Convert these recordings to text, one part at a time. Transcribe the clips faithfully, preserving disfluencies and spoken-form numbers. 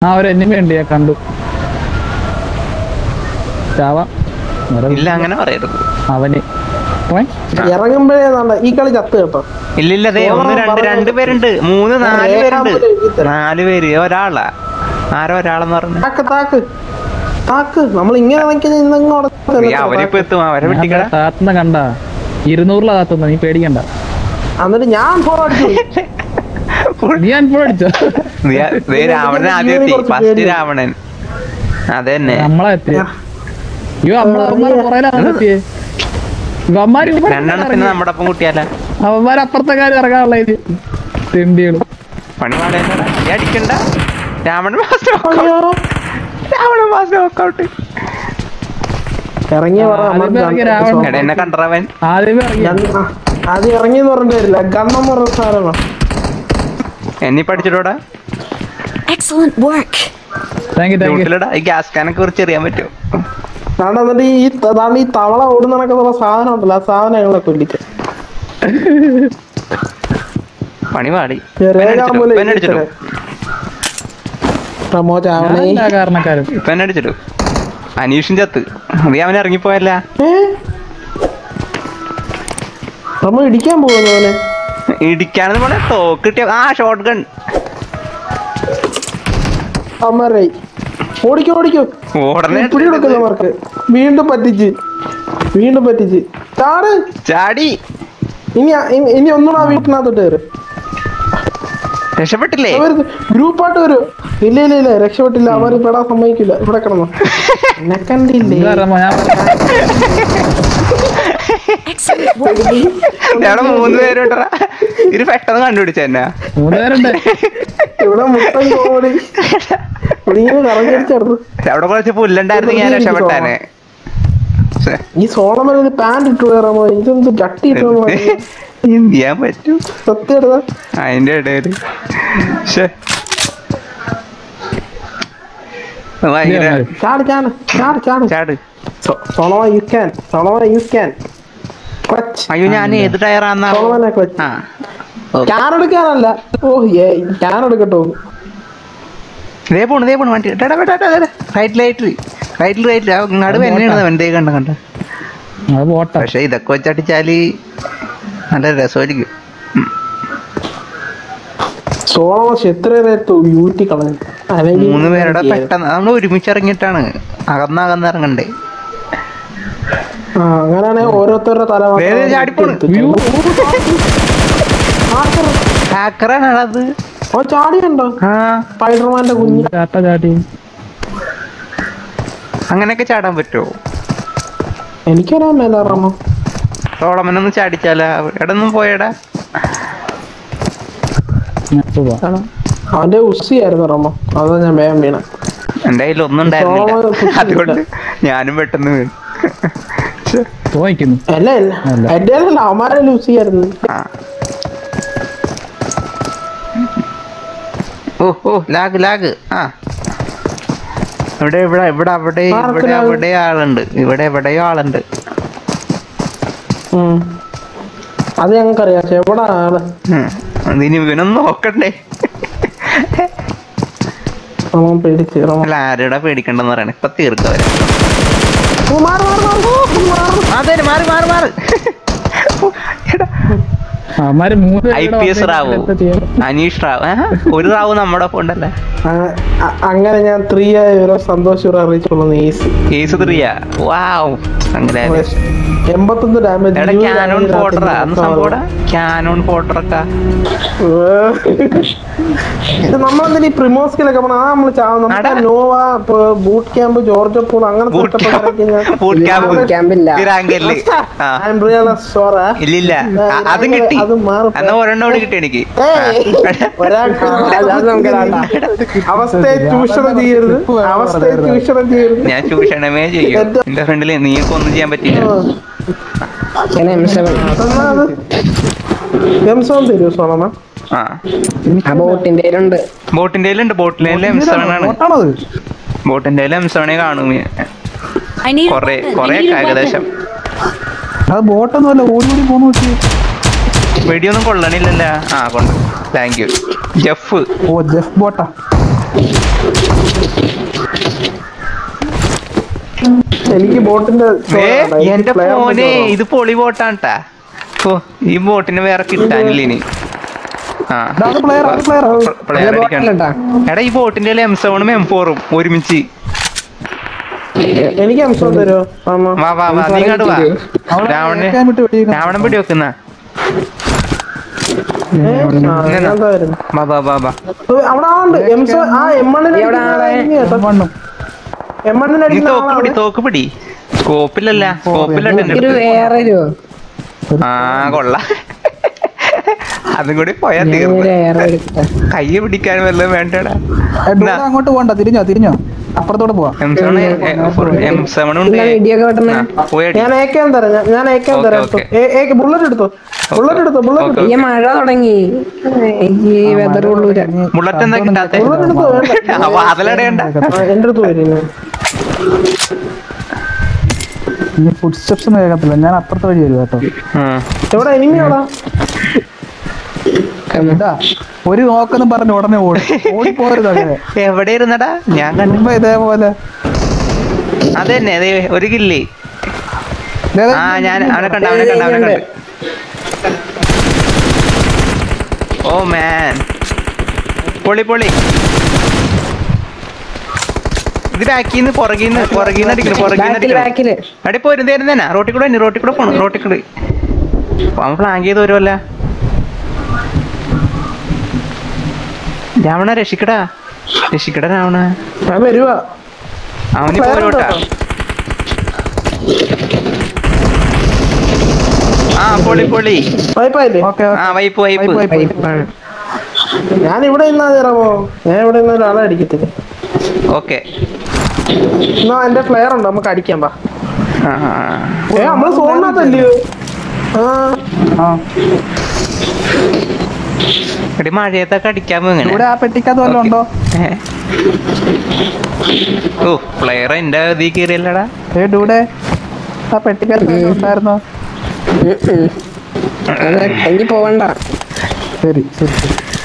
ആ ഒരു എനിമി ഉണ്ട് ഞാൻ കണ്ടു. ഇല്ല അങ്ങനെ പറയരുത്. അവന് ഇറങ്ങുമ്പോഴേ ഈ കളി ചത്ത് കേട്ടോ. ഇല്ലില്ല ദേ ഒന്ന് രണ്ട് രണ്ട് പേരുണ്ട്, മൂന്ന് നാല് പേരുണ്ട്. നാല് പേര് ഒരാളാ. ആരോ ഒരാളെന്ന് പറഞ്ഞു. താക്ക് താക്ക് നമ്മൾ ഇങ്ങനെ അവരിപ്പോ എത്തും. അവരെ വെട്ടിക്കട താത്തുന്ന കണ്ട ഇരുന്നൂറിലാ താത്തുന്ന, നീ പേടിക്കണ്ട. എന്നിട്ട് ഞാൻ നീ അൻപോൾ അടിച്ചോ? രാവണൻ ആദ്യം എത്തി, ഫസ്റ്റ് രാവണൻ. അതന്നെ നമ്മളെ എത്തിയ രണ്ടെണ്ണത്തിന് നമ്മുടെ ഒപ്പം കുട്ടിയാല. അവന്മാർ അപ്പുറത്തെ കാര്യം ഇറങ്ങാനുള്ള തെണ്ടികള് പണി പാടേണ്ടടാ. ഈ അടിക്കണ്ട. Ravanan fast Ravanan fast knockout. ഇറങ്ങിയ എന്നെ കണ്ടവൻ ആദ്യമേ അത് ഇറങ്ങിയെന്ന് പറഞ്ഞിട്ട് വരില്ല. ഗണ്ണം പറഞ്ഞ സാധനമാണ്. എന്നീ പഠിച്ചിട്ടോടാ. ഈ ഗ്യാസ് കാനൊക്കെ കുറിച്ച് അറിയാൻ പറ്റുമോ? എന്നിട്ട് ഈ ഈ തവള ഓടുന്ന നടക്കുന്ന സാധനം ഉണ്ടല്ലോ, ആ സാധനം ഞങ്ങളെ കൊല്ലിക്ക പണി പാടി. അടിച്ചിട്ടു അനീഷും ചത്ത്. നീ അവനെ ഇറങ്ങിപ്പോയല്ല. നമ്മ ഇടിക്കാൻ പോകുന്നു. ഇടിക്കാനെന്ന് പോലെ തോക്കിട്ടിയ ആ ഷോട്ട് ഗൺ. ഓടിക്കോ ഓടിക്കോ ഓടണേക്ക്. വീണ്ടും പറ്റിച്ച് വീണ്ടും പറ്റിച്ച് ചാട് ചാടി. ഇനി ഇനി ഒന്നുകൂടെ ആ വീട്ടിനകത്തോട്ട് കയറി. രക്ഷപ്പെട്ടില്ലേ? ഗ്രൂപ്പായിട്ട് വരും. ഇല്ല ഇല്ല ഇല്ല രക്ഷപ്പെട്ടില്ല. അവർ പെടാൻ സമ്മതിക്കില്ല. ഇവിടെ കിടന്നു എന്നെ കണ്ടില്ലേ? മൂന്ന് പേരുണ്ടോ? ഇത് പെട്ടെന്ന് കണ്ടുപിടിച്ച എന്നെ. മൂന്ന് പേരുണ്ട് ഇവിടെ. മുട്ടൻ കോടി കറങ്ങിച്ചെടുത്തു. അവിടെ കുറച്ച് പുല്ലുണ്ടായിരുന്നു, ഞാൻ രക്ഷപ്പെട്ടാനെ. ഈ സോളമൻ ഒരു പാന്റ് ഇട്ടു കയറാമോ? ഇതെന്ത് ചട്ടി ഇട്ടു ചെയ്യാൻ പറ്റും സത്യം അതിന്റെ ഇടയില്. അയ്യോ ഞാൻ ഏത് ടയറാന്നാ? ക്യാൻ എടുക്കാനല്ല. Oh can എടുക്കട്ടോ. ഇതേ പോണു ഇതേ പോണു വണ്ടി. റൈറ്റ് ലൈറ്റ് റൈറ്റിൽ റൈറ്റിൽ നടുവ് എന്നെയാണ് വണ്ടി കണ്ട കണ്ട. പക്ഷെ ഇതൊക്കെ വെച്ചടിച്ചാല് നല്ല രസമായിരിക്കും. മൂന്ന് പേരുടെ പെട്ടെന്ന് നമ്മൾ ഒരുമിച്ച് ഇറങ്ങിയിട്ടാണ്. അകന്നകന്ന് ഇറങ്ങണ്ടേ. അങ്ങനെയാണെ ഓരോരുത്തരുടെ തല ഹാക്കറാണത്. ചാടിയുണ്ടോ? സ്പൈഡർമാന്റെ കുഞ്ഞ് ചാടി. അങ്ങനെയൊക്കെ ചാടാൻ പറ്റുമോ? എനിക്കറിയാൻ മേലാറാമോ? സോളമനൊന്ന് ചാടിച്ചാലാ. എടൊന്നും പോയടാ. അവന്റെ ഉസ്സിയായിരുന്നു റമോ. അതാ ഞാൻ വേഗം വീണ. എന്റെ കയ്യിൽ ഒന്നും ഉണ്ടായിരുന്നില്ല, അതുകൊണ്ട് ഞാനും പെട്ടെന്ന് വീണു. അല്ല എന്റെ അവന്മാരെ ഉസ്സിയായിരുന്നു. ഓ ഓ ലാഗ് ലാഗ്. ആ ഇവിടെ ഇവിടെ ഇവിടെ അവിടെ ഇവിടെ അവിടെ ആളുണ്ട്. ഇവിടെ എവിടെയോ ആളുണ്ട്. അത് ഞങ്ങൾക്കറിയാം. എവിടെ ആള്? അതിന് ഇവനൊന്നും നോക്കണ്ടേ? അല്ല ആരുടെ പേടിക്കണ്ടെന്ന് പറയണേ. ഇപ്പൊ തീർക്കവരെ. അതെ മാറി മാറി മാറി. I P S Rao, Aneesh Rao. ഒരു റാവു നമ്മുടെ ഒപ്പം ഉണ്ടല്ലേ. അങ്ങനെ ഞാൻ ത്രീ ആയ സന്തോഷം അറിയിച്ചോളൂ. കേസ് ത്രീയാ. വാവ് എൺപത്തൊന്ന് ഡാമേജ്. ക്യാനോൺ പോട്ടറാ അന്ന് സംഭവം. ക്യാനോൺ പോട്ടറൊക്കെ നമ്മളെന്തിനാ ഈ പ്രിമോസ്കിലൊക്കെ പോണ? ആ നമ്മള് Nova, boot camp, Georgopol അങ്ങനെ അതും കിട്ടി. എന്നാ ഒരെണ്ണോട് കിട്ടി എനിക്ക്. അവസ്ഥയെ ചൂഷണം ചെയ്യരുത്. അവസ്ഥയെ ചൂഷണം ചെയ്യരുത്. ഞാൻ ചൂഷണമേ ചെയ്യും. എന്റെ ഫ്രണ്ടില് നീക്ക് ഒന്നും ചെയ്യാൻ പറ്റില്ല. തരൂ സോണമ. ബോട്ടിന്റെ ബോട്ടിന്റെ ബോട്ടിലെ എം സെവൻ ആണ്. ബോട്ടിന്റെ എം സെവനെ കാണും കൊറേ കൊറേ ഏകദേശം. ബോട്ടൊന്നുമല്ല, ഓടി ഓടി പോന്നു. വെടിയൊന്നും കൊള്ളണില്ലല്ലോ. ആ കൊണ്ട് താങ്ക് യു ജെഫ്. ഓ ജെഫ് ബോട്ടാ. എനിക്ക് ബോട്ടിന്റെ എന്റെ ഫോനെ ഇത് പൊളി ബോട്ടാണ്. ഓ ഈ ബോട്ടിന് വേറെ കിട്ടാനില്ല ഇനി. ആ പ്ലെയർ പ്ലെയർ പ്ലെയർ അടിക്കണ്ട. എടാ ഈ ബോട്ടിന്റെ എം സെവനും എം ഫോറും ഒരുമിച്ച്. എനിക്ക് അംശം തരുമോ? വാ വാ വാ നീ ഇങ്ങോട്ട് വാ. രാവണന് രാവണൻ പിടി വെക്കുന്ന. അവിടെ ആളുണ്ട്. എം എണ്ണിന് തോക്കുപിടി തോക്കുപിടി സ്കോപ്പിലല്ല സ്കോപ്പിലല്ല. ആ കൊള്ള അതും കൂടി പോയാ തീർന്നു. കൈ പിടിക്കാൻ വല്ലതും വേണ്ടടാ. അങ്ങോട്ട് പോകണ്ട, തിരിഞ്ഞോ തിരിഞ്ഞോ അപ്പുറത്തോടെ പോവാം. എം സെവൻ ഉണ്ട്. ഞാൻ ഏക്കാൻ തരാം, ഞാൻ ഏക്കാൻ തരാം. ബുള്ളറ്റ് എടുത്തോ, ബുള്ളറ്റ് എടുത്തോ, ബുള്ളറ്റ്. മഴ തുടങ്ങി. ബുള്ളറ്റ് എന്താ കിട്ടാത്ത? വാതിലടയണ്ട. എന്റെ അടുത്ത് വരും. ഇനി ഫുഡ് സ്റ്റെപ്സ് ഒന്നും കേൾക്കത്തില്ല. ഞാൻ അപ്പുറത്തെ വഴി വരും കേട്ടോ. എവിടെ എനിമിയാടാ? ഒരു നോക്കെന്നും പറഞ്ഞ് ഉടനെ ഓടി ഓടി പോരുത്. എവിടെ ഇരുന്നടാ? ഞാൻ കണ്ടുമ്പോ ഇതേപോലെ അതന്നെ അതെ ഒരു കില്ലേ. ആ ഞാൻ അവനെ കണ്ട അവനെ കണ്ട അവനെ കണ്ട്. ഓ മാൻ പൊളി പൊളി. ഇത് ബാക്കിന്ന് പുറകിന്ന് പുറകിന്ന് അടിക്കുന്നു പുറകിന്ന് അടിക്കുന്നു. അടി പോരും തരുന്നേനാ. റോട്ടിൽ കൂടെ റോട്ടിൽ കൂടെ പോണം. റോട്ടിൽ കൂടെ അവൻ പ്ലാൻ ചെയ്ത് വരുമല്ല. രാവണ രക്ഷിക്കടാ രക്ഷിക്കടാ രാവണ. വരുവാ അവന് പോരോട്ടാ. ആ പൊളി പൊളി. ആ വൈപ്പ് വൈപ്പ്. ഞാൻ ഇവിടെ ഇന്നാ ചേരാമോ? ഞാൻ ഇവിടെ ഇന്ന ഒരാളെ അടിക്കത്തില്ല. ഓക്കെ എന്നാ എന്റെ പ്ലെയർ ഉണ്ടോ? നമുക്ക് അടിക്കാൻ പാ. ഏ നമ്മള് സോണിനകത്തല്ലയോ? എടി മഴയത്തൊക്കെ അടിക്കാൻ ഇവിടെ ആ പെട്ടിക്കകത്ത് വല്ലതും ഉണ്ടോ? ഓ പ്ലെയർ എന്റെ ഇതിൽ കയറിയല്ലടാ. ഇവിടെ ആ പെട്ടിക്കകത്ത് ഉണ്ടായിരുന്നോ? എനിക്ക് പോവണ്ട. ശരി ശരി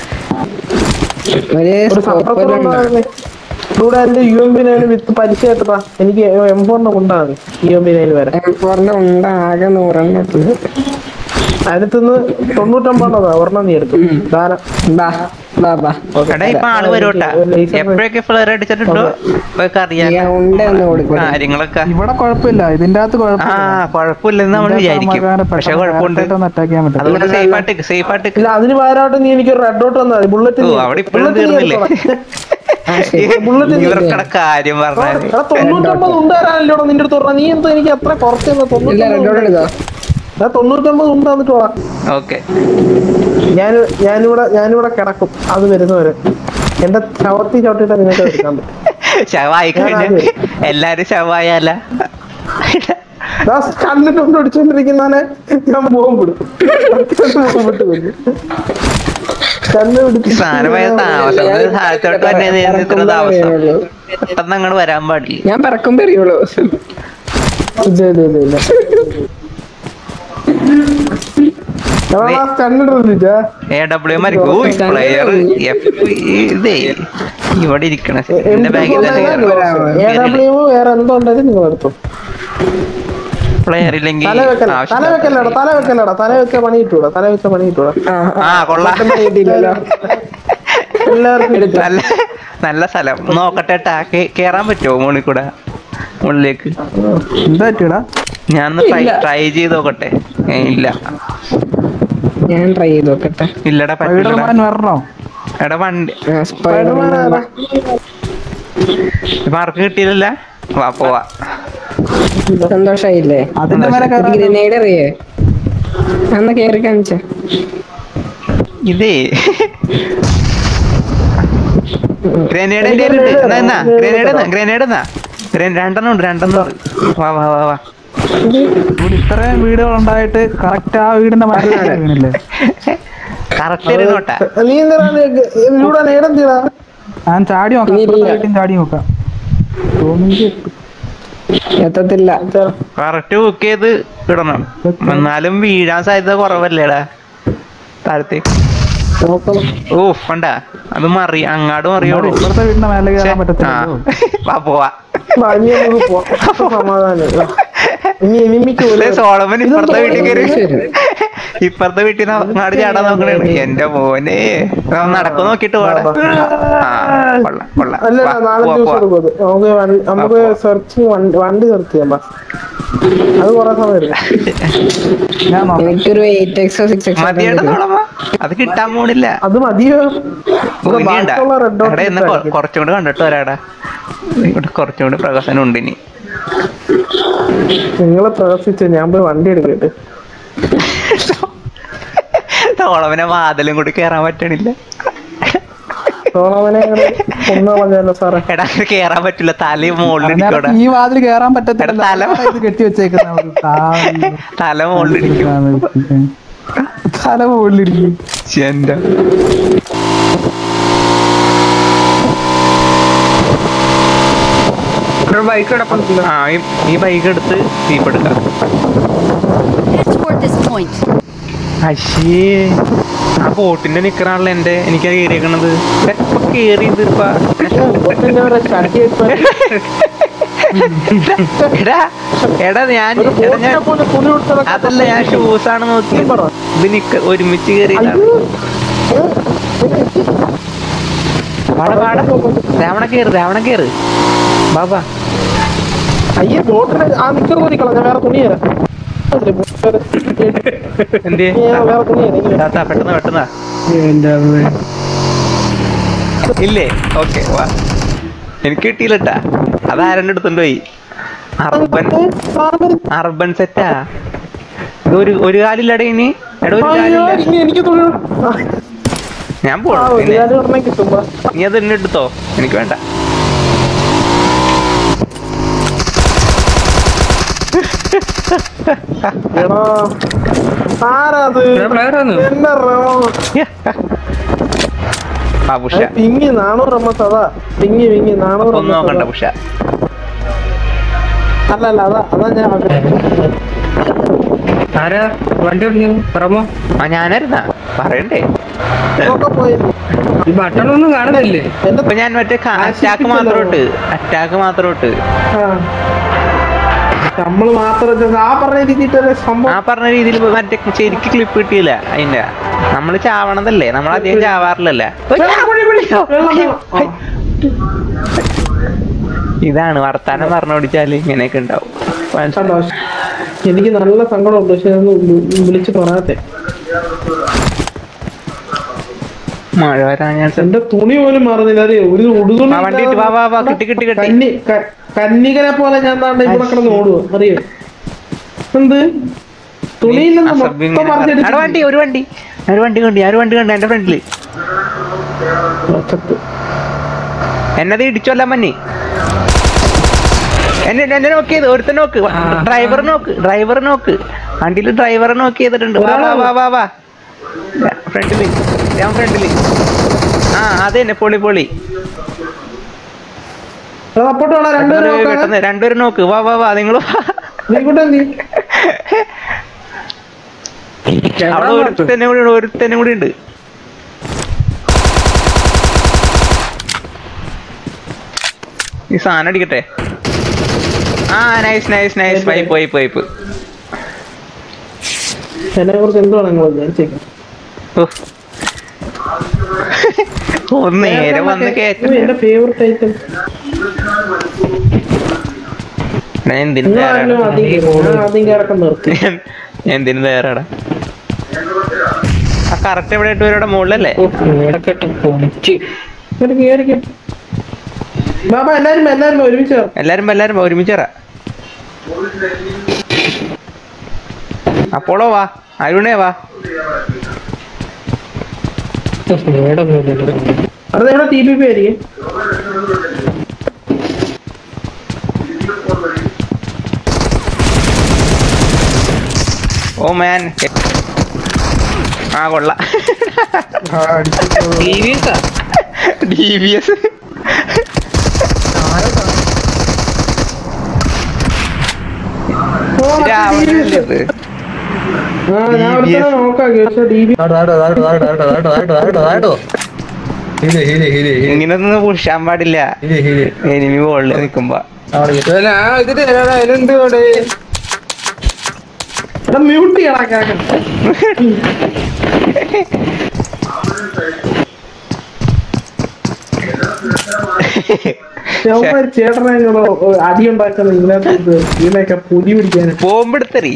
ഇവിടെ എന്റെ U M P nine with പരിചയ കേട്ടപ്പാ. എനിക്ക് എം ഫോറിന്റെ കൊണ്ടാണ് യു എം പി നൈന് വരെ. എം ഫോറിന്റെ ഉണ്ട് ആകെ നൂറെണ്ണം. അടുത്തുനിന്ന് തൊണ്ണൂറ്റൊമ്പതാ ഒരെണ്ണം നീ എടുത്തു. എടാ ഇപ്പൊ ആള് വരോട്ടാ. എപ്പോഴൊക്കെ ഫ്ലെയർ അടിച്ചിട്ടുണ്ടോ കാര്യങ്ങളൊക്കെ. ഇവിടെ കുഴപ്പമില്ല, ഇതിന്റെ അകത്ത് ആ കുഴപ്പമില്ലെന്ന് നമ്മൾ വിചാരിക്കും. പക്ഷെ കുഴപ്പമുണ്ട്. അതുകൊണ്ട് സേഫ് ആയിട്ട് സേഫ് ആയിട്ട്. ഇല്ല അതിന് പകരമായിട്ട് നീ എനിക്ക് റെഡ് ഡോട്ട് വന്നാൽ മതി. ബുള്ളറ്റ് അവിടെ ഇപ്പോഴും തീർന്നില്ലേ? ഇവർക്കടെ കാര്യം പറഞ്ഞാൽ തൊണ്ണൂറ്റൊമ്പത് ഉണ്ടാകാനല്ലോടാ നിന്റെ അടുത്ത് പറഞ്ഞ. നീ എന്താ എനിക്ക് അത്ര കുറച്ച് തൊണ്ണൂറ്റൊമ്പത് ഉണ്ടാന്നിട്ട് പോവാ. ഓക്കെ ഞാൻ ഞാനിവിടെ ഞാനിവിടെ കിടക്കും അത് വരുന്നവരെ. എന്റെ ചവിട്ടി ചവിട്ടിട്ട് നിങ്ങൾക്ക് എടുക്കാൻ പറ്റും. ശവായി കഴിഞ്ഞ എല്ലാരും ശവായല്ല. കണ്ണിട്ട് കൊണ്ട് അടിച്ചോണ്ടിരിക്കുന്നവനെ ഞാൻ പോകും വിടും. വിട്ട് വരും കണ്ണ് പിടിച്ച് സാധനമായ താമസം താഴത്തോട്ട് തന്നെ ഇത്ര താമസം. പെട്ടെന്ന് അങ്ങോട്ട് വരാൻ പാടില്ല. ഞാൻ പറക്കുമ്പോ അറിയുള്ളൂ. ഇല്ല ഇല്ല ഇല്ല ഇല്ല ഇതേ ഇവിടെ ഇരിക്കണ എന്റെ ബാഗിൽ വേറെ എന്തോ ഉണ്ടെങ്കിൽ നിങ്ങൾ എടുത്തു. പ്ലെയർ ഇല്ലെങ്കിൽ തല വെക്കല്ലടാ തല വെക്കല്ലടാ തല വെച്ച പണി കിട്ടൂടാ. തല വെച്ച പണി കിട്ടൂടാ. ആ കൊള്ളാം. എല്ലാവർക്കും നല്ല നല്ല സ്ഥലം. നോക്കട്ടെ കേറാൻ പറ്റുമോ മുകളിൽ കൂടെ മുകളിലേക്ക്? എന്താ പറ്റൂടാ? ഞാനൊന്ന് ട്രൈ ട്രൈ ചെയ്ത് നോക്കട്ടെ. ഇല്ല ഞാൻ ട്രൈ ചെയ്ത് നോക്കട്ടെ. ഇല്ലടാ വരണോ? എടാ വണ്ടി മാർക്ക് കിട്ടിയില്ല. വാ പോവാ. സന്തോഷായില്ലേ? ഗ്രനേഡ് അറിയേ? അന്ന് കേറി കാണിച്ച ഇതേ ഗ്രനേഡ് എന്റെ എന്നാ ഗ്രനേഡ് ഗ്രനേഡ് എന്നാ രണ്ടെണ്ണം ഉണ്ട് രണ്ടെണ്ണം. വാ വാ വാ വാ. ഇത്രയും വീടുകൾ ഉണ്ടായിട്ട് കറക്റ്റ് ആ വീടിന്റെ മരല്ലേ? കറക്റ്റ് ഇരുന്നോട്ടെ. നീ എന്താ നേരം തീരാ? ഞാൻ ചാടി നോക്കാം. ചാടി നോക്കാം. എത്തത്തില്ല. കറക്റ്റ് ബുക്ക് ചെയ്ത് ഇടണം. എന്നാലും വീഴാൻ സാധ്യത കുറവല്ലേടാ താഴത്തേക്ക്. ഓ കണ്ടാ അത് മറി അങ്ങാടും അറിയോളൂ. ഇപ്പുറത്തെ വീടിന്റെ മേലെ കയറാൻ പറ്റത്തില്ല. വാ പോവാ. സമാധാനം ഇനി എനിമിക്ക് സോളമൻ ഇപ്പുറത്തെ വീട്ടിൽ കയറി ഇപ്പുറത്തെ വീട്ടിൽ നാട് ചാടാൻ നോക്കണേ എന്റെ മോനെ നടക്കു നോക്കിട്ട് പോടാ. അല്ല നാലഞ്ച് ദിവസം എടുക്കും നമുക്ക് നമുക്ക് സെർച്ച് വണ്ടി സെർച്ച് ചെയ്യാം അത് കൊറേ സമയം എടുക്കും. എനിക്കൊരു എയ്റ്റ് എക്സോ സിക്സ് എക്സോ മതിയേട്ടാ സോളമ അത് കിട്ടാൻ പോണില്ല. അത് മതിയോ കുറച്ചും കൂടെ കണ്ടിട്ട് വരാടാ ഇവിടെ കുറച്ചും കൂടി പ്രകാശനം ഉണ്ട് ഇനി. നിങ്ങളെ പ്രകാശിച്ച ഞാൻ പോയി വണ്ടി എടുക്കട്ടെ. സോളമനെ വാതിലും കൂടി കേറാൻ പറ്റണില്ല. സോളമനെ കൊന്നു സാറേ. എടാ കേറാൻ പറ്റില്ല തലയും മുകളിലിരിക്കും. ഈ വാതിൽ കേറാൻ പറ്റത്തില്ല. തല കെട്ടി വെച്ചേക്കുന്ന തല മുകളിലിരിക്കും. തല മുകളിലിരിക്കും. എന്റെ ബൈക്ക് ആ ഈ ബൈക്ക് എടുത്ത് തീപ്പെടുക്കാം. അശ്ശേ ആ ബോട്ടിന്റെ നിക്കറാണല്ലോ എന്റെ എനിക്ക് കേറിയേക്കണത്. ഇപ്പൊ കേറി ഇതിപ്പ എടാ എടാ ഞാൻ അതല്ല ഞാൻ ഷൂസാണ് നോക്കി ഇത് നിക്ക ഒരുമിച്ച് കേറിയതാണ്. പാട പാട രാവണ കേറ് രാവണ കേറ് ബാബാ. അയ്യേ ബോട്ടിന് ആ നിക്കർ കോരിക്കളാം. ഞാൻ വേറെ തുണി തരാം. എന്തേ പെട്ടെന്ന് പെട്ടെന്നാ ഇല്ലേ? ഓക്കെ വാ എനിക്ക് കിട്ടിയില്ലട്ടാ. അതാരൻ്റെ അടുത്തുണ്ട് പോയി. അർബൻ അർബൻ സെറ്റാ. ഇത് ഒരു ഒരു കാലില്ലട ഇനി. എടാ ഒരു കാലില്ല. ഞാൻ പോണു. നീ അത് എന്നെ എടുത്തോ എനിക്ക് വേണ്ട. പിങ്ങി നാനൂറ് എം എസ് അതാ പിങ്ങി പിങ്ങി നാനൂറ് ഒന്നും നോക്കണ്ട പുഷ. അല്ല അല്ല അതാ അതാ ഞാൻ വണ്ടി പറമോ ആ ഞാനായിരുന്നാ പറയണ്ടേ. ബട്ടണൊന്നും കാണുന്നില്ലേ? ഇപ്പൊ ഞാൻ മറ്റേ അറ്റാക്ക് മാത്രം ഇട്ട് അറ്റാക്ക് മാത്രം ഇട്ട് നമ്മള് മാത്രം ആ പറഞ്ഞ രീതിയിൽ ആ പറഞ്ഞ രീതിയിൽ മറ്റേ ശരിക്ക് ക്ലിപ്പ് കിട്ടിയില്ല. അതിന്റെ നമ്മള് ചാവണതല്ലേ, നമ്മളധികം ചാവാറില്ലല്ലേ. ഇതാണ് വർത്താനം പറഞ്ഞു ഓടിച്ചാല് ഇങ്ങനെയൊക്കെ ഉണ്ടാവും. എനിക്ക് നല്ല സങ്കടമുണ്ട് പക്ഷെ വിളിച്ച് പറയാത്തെ. മഴ വരാൻ ഞാൻ എന്റെ തുണി പോലും മാറുന്നില്ല. അറിയോ ഒരു ഉടുതുണി കന്നികനെ പോലെ ഞാൻ താണ്ട് ഇവിടെ കിടന്ന് ഓടുവോ അറിയോ? എന്ത് തുണിയില്ലെന്ന് വണ്ടി ഒരു വണ്ടി ഒരു വണ്ടി കണ്ടി ഒരു വണ്ടി കണ്ട എന്റെ ഫ്രണ്ടില് എന്നത് ഇടിച്ചല്ല മഞ്ഞി. എന്നെ എന്നെ നോക്കി ചെയ്ത് ഒരുത്തൻ നോക്ക്. ഡ്രൈവർ നോക്ക് ഡ്രൈവർ നോക്ക് വണ്ടിയില് ഡ്രൈവറെ നോക്കി ചെയ്തിട്ടുണ്ട്. വാ വാ വാ വാ ഫ്രണ്ടില് ഞാൻ ഫ്രണ്ടില്. ആ അതെന്നെ പൊളി പൊളി. പെട്ടെന്ന് രണ്ടുപേരും നോക്ക്. വാ വാ വാ നിങ്ങള് അവിടെ ഒരുത്തന്നെ കൂടി ഉണ്ട് ഒരുത്തന്നെ കൂടി ഉണ്ട്. ഈ സാധനം അടിക്കട്ടെ. ആ nice nice nice pipe pipe pipe. എന്നെ കുറിച്ച് എന്താണ് നിങ്ങൾ വിചാരിച്ചേക്കുന്നത്? നേരെ വന്ന് കേട്ട എന്റെ ഫേവറേറ്റ് ഐറ്റം. എന്തിനു എന്തിനു തയ്യാറാടാ? ആ കറക്റ്റ് എവിടെ ഇട്ട് വരുടെ മുകളിലല്ലേ? എല്ലാരും എല്ലാരും ഒരുമിച്ച് വരാ. അപ്പോളോ വാ അരുണേ വാ. ഓ മാൻ ആ കൊള്ള D V S heal heal heal heal ഇങ്ങനൊന്നും പുഷാൻ പാടില്ല ഹീല് ഹീല് എനിമി ബോളിൽ നിൽക്കുമ്പോ. ഇതിട്ട് അതിനെന്ത് ഇവിടെ മ്യൂട്ട് ചെയ്യണം. ചേട്ടനെ അടി ഉണ്ടാക്കുന്ന ഇതിനകത്ത് ഇതിനൊക്കെ പുലി പിടിക്കാൻ ബോംബെടുത്തറി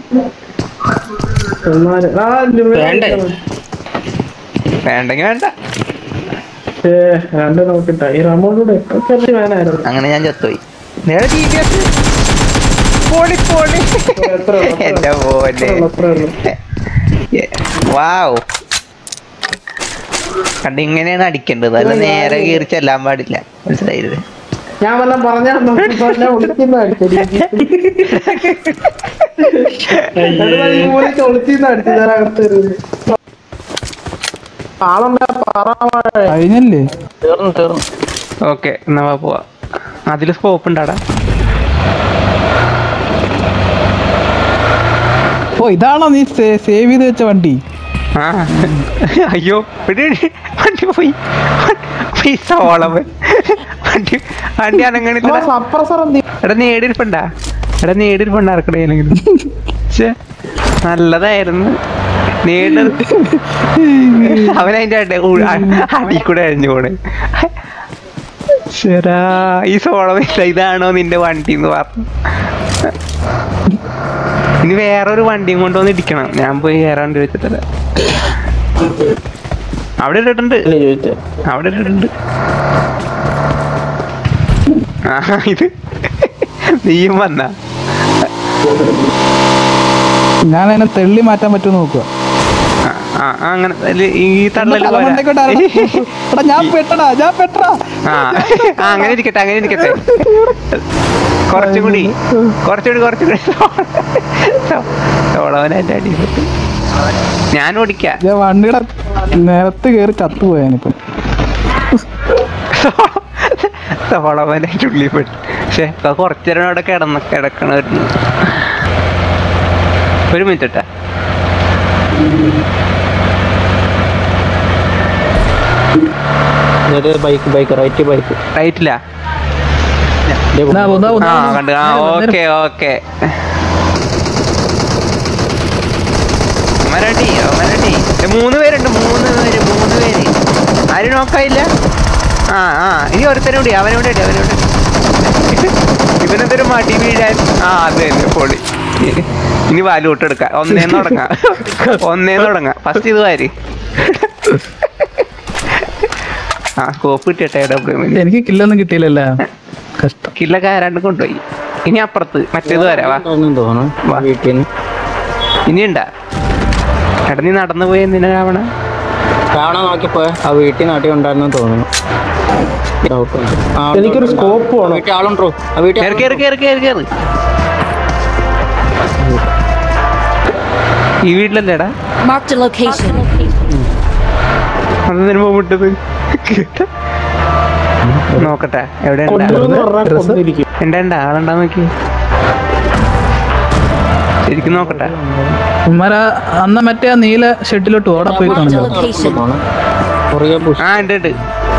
വേണ്ടെങ്കി വേണ്ട. രണ്ട് നോക്കിട്ട ഈ റമോനോട് എത്ര വേനായിരുന്നു. അങ്ങനെ ഞാൻ ചത്തുപോയി. എന്റെ പോലെ വാവ് കണ്ട് ഇങ്ങനെയാണ് അടിക്കേണ്ടത്. അല്ല നേരെ കയറി ചെല്ലാൻ പാടില്ല. മനസ്സിലായില്ലേ? ഞാൻ വല്ല പറഞ്ഞാ ഒളിക്കുന്ന അടിച്ചത് ഒളിച്ചിന്ന് അടിച്ചതകത്ത് കഴിഞ്ഞല്ലേ? തീർന്നു തീർന്നു. ഓക്കെ എന്നാ പോവാ. അതില് സ്കോപ്പ് ഉണ്ടാടാ. ഓ ഇതാണോ നീ സേവ് ചെയ്ത് വെച്ച വണ്ടി? ആ അയ്യോ വണ്ടി പോയി. പൈസോളം വണ്ടി വണ്ടി അനങ്ങണില്ല. എടാ നേടിരിപ്പണ്ടാ എടാ നേടിരിപ്പണ്ടാ ഇറക്കണേലെങ്കിലും. പക്ഷെ നല്ലതായിരുന്നു നേട. അവനതിന്റെ അടി കൂടെ അഴിഞ്ഞു പോണേ. ശരാ ഈ സോളം ഇതാണോ നിന്റെ വണ്ടി എന്ന് പറഞ്ഞു. ഇനി വേറൊരു വണ്ടിയും കൊണ്ടുവന്ന് ഇടിക്കണം. ഞാൻ പോയി വേറെ വണ്ടി വെച്ചിട്ടല്ല. അവിടെ ഇട്ടിട്ടുണ്ട് അവിടെ ഇട്ടിട്ടുണ്ട്. ആ ഇത് നീയും വന്ന ഞാൻ അതിനെ തെള്ളി മാറ്റാൻ പറ്റുമോ നോക്കുക. അങ്ങനെ ഈ തള്ളല് ഞാൻ പെട്ടടാ ഞാൻ പെട്ടടാ. ആ അങ്ങനെ ഇരിക്കട്ടെ അങ്ങനെ ഇരിക്കട്ടെ. കുറച്ചും കൂടി കുറച്ചുകൂടി കുറച്ചുകൂടി സോളവനായിട്ട് അടിപൊളി. ഞാൻ ഓടിക്കാം. വണ്ടിയുടെ നേരത്ത് കയറി ചത്തുപോയാനിപ്പം. സോളവനായിട്ട് ഉള്ളിൽപ്പെട്ടു. പക്ഷെ കുറച്ചേരം അവിടെ കിടന്ന കിടക്കണമായിരുന്നു. ഒരു മിനിറ്റ് ഇട്ടാ ബൈക്ക് ബൈക്ക് റൈറ്റ് ബൈക്ക് റൈറ്റില്ല. ആ കണ്ടു. ആ ഓക്കെ ഓക്കെ മരടി മരടി മൂന്ന് പേരുണ്ട്. മൂന്ന് പേര് മൂന്ന് പേര് ആരും നോക്കായില്ല. ആ ആ ഇനി ഒരുത്തനും കൂടി അവനോട് ഇടി അവനോട്. ഇവനെന്തൊരു മടി വീഴാൻ. ആ അത് തന്നെ പൊളി. ഇനി വാല് വിട്ടെടുക്കാം. ഒന്നേന്ന് തുടങ്ങാം ഒന്നേന്ന് തുടങ്ങാം. ഫസ്റ്റ് ഇത് വാരി. ആ സ്കോപ്പ് കിട്ടിയട്ടെ. എനിക്ക് കില്ലൊന്നും കിട്ടിയില്ലല്ലോ. കഷ്ടം. കില്ലൊക്കെ ആരാണ്ട് കൊണ്ടുപോയി. ഇനി അപ്പുറത്ത് മറ്റേത് വരാവാ. ഇനിയുണ്ടാ എടാ നീ നടന്നു പോയി എന്തിനാ രാവണ രാവണ നോക്കിപ്പോ ആ വീട്ടിൽ നാട്ടിൽ ഉണ്ടായിരുന്നു തോന്നുന്നു. എനിക്കൊരു സ്കോപ്പ് വീട്ടിൽ ആളുണ്ടോ? കേറി കേറി കേറി കേറി കേറി. ഈ വീട്ടിലല്ലേടാ അത് നിരുമ്പോ വിട്ടത്. നോക്കട്ടെ എവിടെ ഉണ്ടാ ആളുണ്ടാ നോക്കി ശരിക്കും നോക്കട്ടെ. അന്ന മറ്റേ ആ നീല ഷെഡിലോട്ട് ഓടാ പോയി കാണുന്നു. ആ ഉണ്ട് ഉണ്ട്.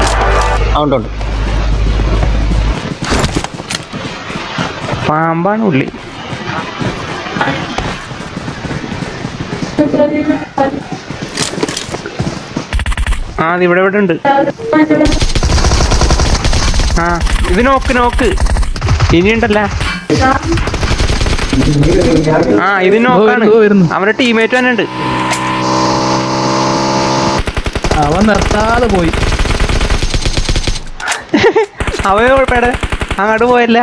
പാമ്പാണ് ഉള്ളി. ആ ഇവിടെ ഇവിടെ ഉണ്ട്. ആ ഇത് നോക്ക് നോക്ക് ഇനിയുണ്ടല്ല. ആ ഇത് നോക്കാണ്. അവരുടെ ടീമേറ്റ് തന്നെ ഉണ്ട്. അവൻ നിർത്താതെ പോയി. അവന് കുഴപ്പമില്ല അങ്ങോട്ട് പോയല്ല.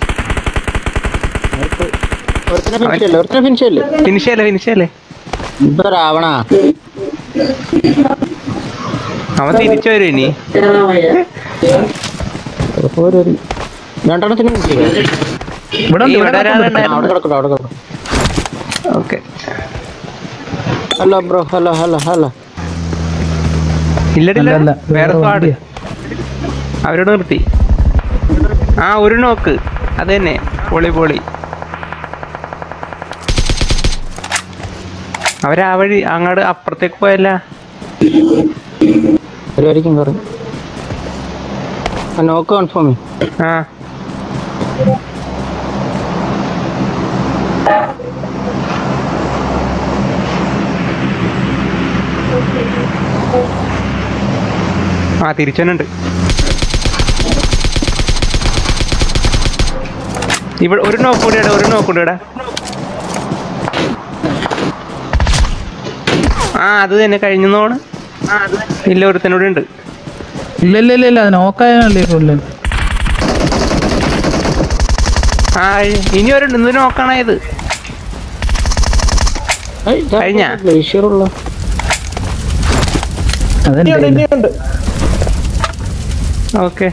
ഫിനിഷല്ലേ ഫിനിഷല്ലേ രാവണ അവൻ തിരിച്ചു വരും ഇനി. രണ്ടെണ്ണത്തിന് okay hello bro hello hello hello. ഇല്ലടില്ല വേറെ സ്ക്വാഡ് അവരോട് നിർത്തി. ആ ഒരു നോക്ക് അത് തന്നെ. പൊളി പൊളി. അവരാ വഴി അങ്ങോട്ട് അപ്പുറത്തേക്ക് പോയല്ല. പരിപാടിക്കും കയറി നോക്ക് കൺഫേം ആ ആ തിരിച്ചനുണ്ട് ഇവിടെ ഒരു നോക്ക് കൂടി ഇടാ ഒരു നോക്ക് കൂടി ഇടാ ആ അത് തന്നെ കഴിഞ്ഞോണ് ഇല്ല ഒരുത്തനോട് ഉണ്ട് ഇല്ല ഇല്ല ഇല്ല ഇല്ല നോക്കാനല്ലേ ഉള്ളു. ആ ഇനി ഒരു ഇത് നോക്കണത് കഴിഞ്ഞ ഗ്ലേഷ്യറുള്ള അതെന്താ ഇനിയുണ്ട് ഇനിയുണ്ട്. ഓക്കെ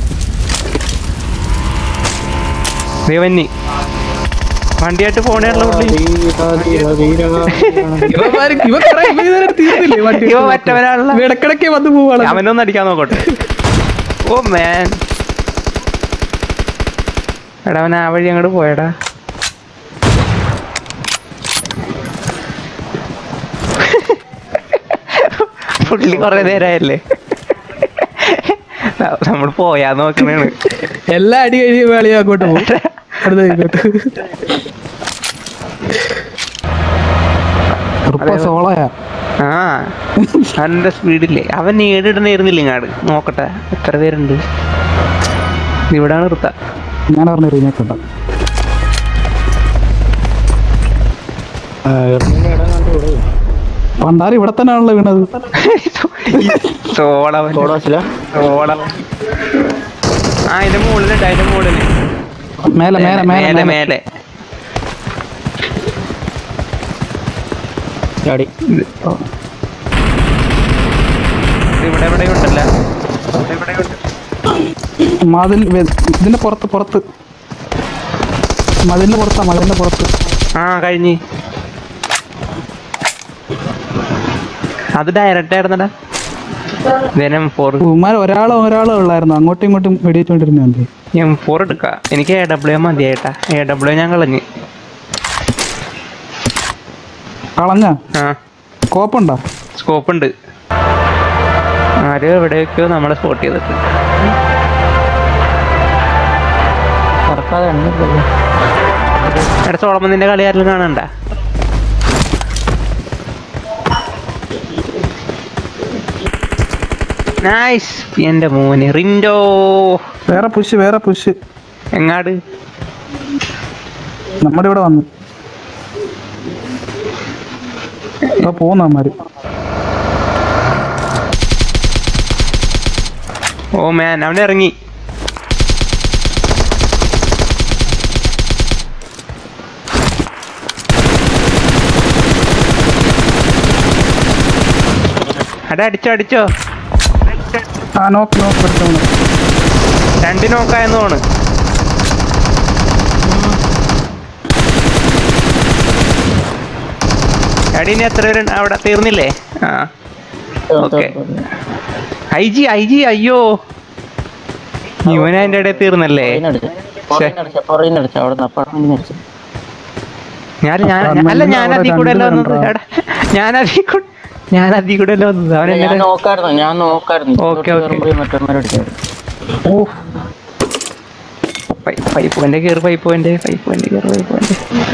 ദേവന്നി വണ്ടിയായിട്ട് പോണേയുള്ള പുള്ളി ഇവന്മാര് ഇവ കുറെ ഇവ ഇതുവരെ തീർന്നില്ലേ വണ്ടി ഇവ മറ്റവരാളുള്ള ഇവ ഇടക്കിടക്ക് വന്ന് പോവാണ്. അവനൊന്ന് അടിക്കാൻ നോക്കട്ടെ. ഓ മാൻ എടാ അവൻ ആ വഴി അങ്ങോട്ട് പോയടാ. പുള്ളി കൊറേ നേരമായല്ലേ നമ്മൾ പോയാ നോക്കണേണ്. എല്ലാ അടി കഴിഞ്ഞ് വേളി അങ്ങോട്ട് പോകും. അടുത്ത ഇങ്ങോട്ട് സോളയാ. ആ അവൻ്റെ സ്പീഡില്ലേ അവൻ ഏടിടണായിരുന്നില്ല ഇങ്ങാട്. നോക്കട്ടെ എത്ര പേരുണ്ട്. ഇവിടാണ് നിർത്ത. ഞാൻ പറഞ്ഞു റീമേക്കുണ്ട പണ്ടാറ് ഇവിടെ തന്നെ ആണല്ലോ വീണത്. സോളവൻ സോളവൻ ആ ഇതിന്റെ മുകളിലുണ്ട് അതിന്റെ മുകളില് മേലെ മേലെ മേലെ മേലെ മേലെ ചാടി ഇവിടെ ഇവിടെ ഉണ്ടല്ല ഇവിടെ ഉണ്ട്. മതിൽ ഇതിന്റെ പുറത്ത് പുറത്ത് മതിലിന്റെ പുറത്താ മതിലിന്റെ പുറത്ത്. ആ കഴിഞ്ഞ് അത് ഡയറക്റ്റ് ആയിരുന്നടാ. എം ഫോർ ഉമാർ ഒരാളോ ഒരാളോ ഉള്ളായിരുന്നു. അങ്ങോട്ടും ഇങ്ങോട്ടും വെടിയിട്ടുകൊണ്ടിരുന്നുണ്ട്. എം ഫോർ എടുക്കാം. എനിക്ക് എ ഡബ്ല്യു മതിയായിട്ടാ. എ ഡബ്ല്യു ഞാൻ കളഞ്ഞ് കളഞ്ഞ ആ സ്കോപ്പുണ്ടോ? സ്കോപ്പ് ഉണ്ട്. ആരും എവിടെയൊക്കെയോ നമ്മളെ സ്പോട്ട് ചെയ്തിട്ട് സർക്കാർ എണ്ണില്ലല്ലോ. എടാ സോളമന്നിന്റെ കളി ആരെങ്കിലും കാണണ്ട. നൈസ് എന്റെ മോന് റിൻഡോ. വേറെ പുഷ് വേറെ പുഷ് എങ്ങാട് നമ്മുടെ ഇവിടെ വന്നു പോന്നമാര്. ഓ മാൻ അവൻ ഇറങ്ങി. അടാ അടിച്ചോ അടിച്ചോ. ആ നോക്ക് നോക്ക് എടുത്തോ. രണ്ട് നോക്കായെന്ന് തോണ്. അടി ഇനി എത്ര പേരുണ്ട് അവിടെ? തീർന്നില്ലേ? ആ okay. I G I G അയ്യോ ഇവൻ അതിന്റെ ഇടയിൽ തീർന്നല്ലേ. ഞാൻ ഞാൻ അല്ല ഞാൻ അതിൽ കൂടെ അല്ല വന്നത്. എടാ ഞാൻ അതിൽ കൂടെ ഞാൻ അതിൽ കൂടെ അല്ല വന്നത്. അവൻ ഞാൻ നോക്കായിരുന്നു ഞാൻ നോക്കായിരുന്നു ഓക്കെ ഓക്കെ. മറ്റന്മാരടിച്ചു. ഓ പൈപ്പ് പോയിന്റ് കയറി പൈപ്പ് പോയിന്റ് പൈപ്പ് പോയിന്റ് കയറി പൈപ്പ് പോയിന്റ്.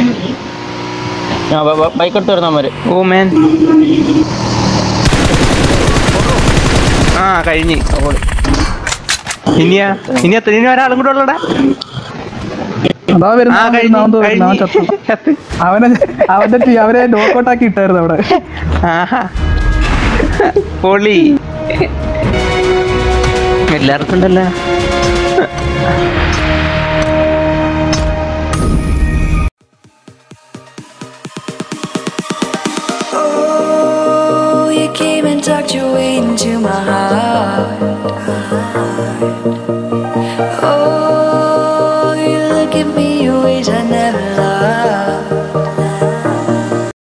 ബൈക്ക് എടുത്ത് വരുന്നവര്. ഓ മാൻ ആ കഴിഞ്ഞ്. ഇനിയാ ഇനി എത്ര ഇനി ഒരാളും കൂടെ ഉള്ളടാ. അതാ ആ വരുന്ന കഴിഞ്ഞ് അവനെ അവന്റെ ടീ- അവരെ നോക്കൗട്ട് ആക്കി ഇട്ടായിരുന്നു അവിടെ. ആഹാ പൊളി എല്ലാവർക്കും ഉണ്ടല്ലോ.